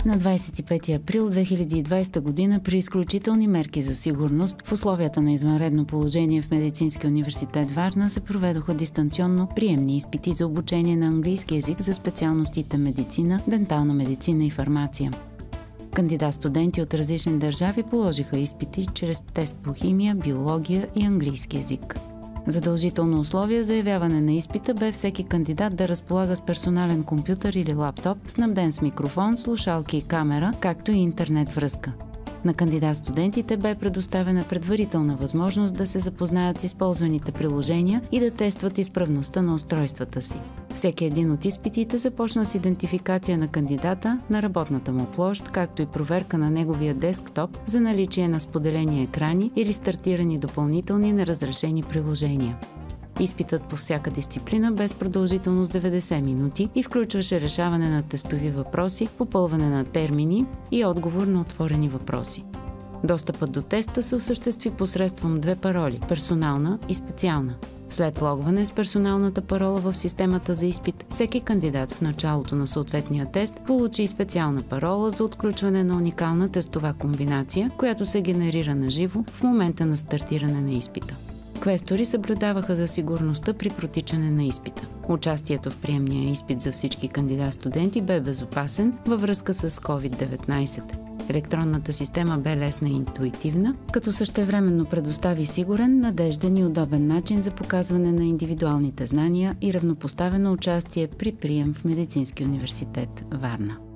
На 25 април 2020 година при изключителни мерки за сигурност в условията на извънредно положение в Медицинския университет Варна се проведоха дистанционно приемни изпити за обучение на английски език за специалностите медицина, дентална медицина и фармация. Кандидат-студенти от различни държави положиха изпити чрез тест по химия, биология и английски език. Задължително условие за явяване на изпита бе всеки кандидат да разполага с персонален компютър или лаптоп, снабден с микрофон, слушалки и камера, както и интернет връзка. На кандидат-студентите бе предоставена предварителна възможност да се запознаят с използваните приложения и да тестват изправността на устройствата си. Всеки един от изпитите започна с идентификация на кандидата, на работната му площ, както и проверка на неговия десктоп за наличие на споделени екрани или стартирани допълнителни неразрешени приложения. Изпитът по всяка дисциплина бе с продължителност 90 минути и включваше решаване на тестови въпроси, попълване на термини и отговор на отворени въпроси. Достъпът до теста се осъществи посредством две пароли – персонална и специална. След логване с персоналната парола в системата за изпит, всеки кандидат в началото на съответния тест получи специална парола за отключване на уникална тестова комбинация, която се генерира на живо в момента на стартиране на изпита. Квестори съблюдаваха за сигурността при протичане на изпита. Участието в приемния изпит за всички кандидат-студенти бе безопасен във връзка с COVID-19. Електронната система бе лесна и интуитивна, като същевременно предостави сигурен, надежден и удобен начин за показване на индивидуалните знания и равнопоставено участие при прием в Медицинския университет Варна.